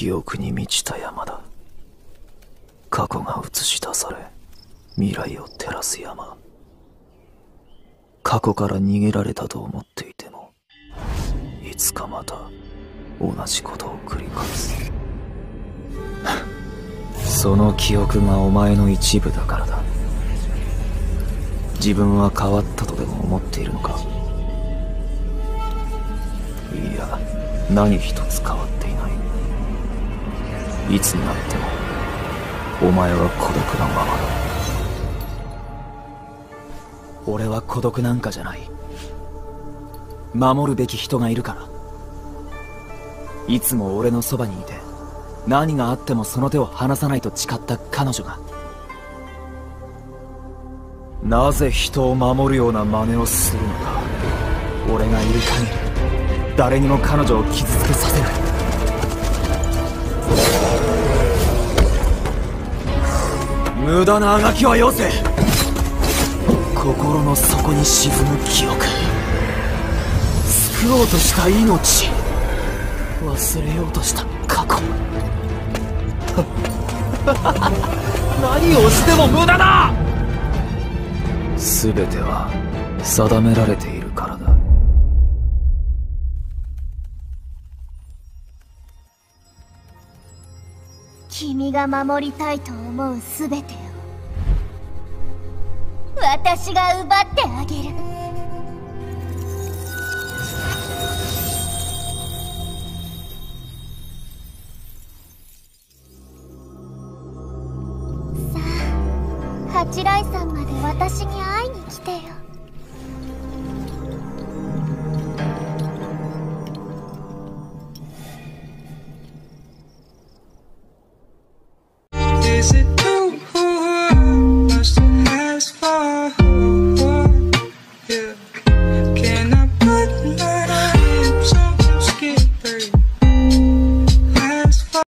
記憶に満ちた山だ。過去が映し出され、未来を照らす山。過去から逃げられたと思っていても、いつかまた同じことを繰り返す。その記憶がお前の一部だからだ。自分は変わったとでも思っているのか？いや、何一つ変わっていない。いつになってもお前は孤独なままだ。俺は孤独なんかじゃない。守るべき人がいるから。いつも俺のそばにいて、何があってもその手を離さないと誓った彼女が。なぜ人を守るような真似をするのか。俺がいる限り誰にも彼女を傷つけさせない。無駄なあがきはよせ。心の底に沈む記憶、救おうとした命、忘れようとした過去。何をしても無駄だ。全ては定められているからだ。 君が守りたいと思う全てを私が奪ってあげる。さあ、八来山まで私に会いに来てよ。 Is it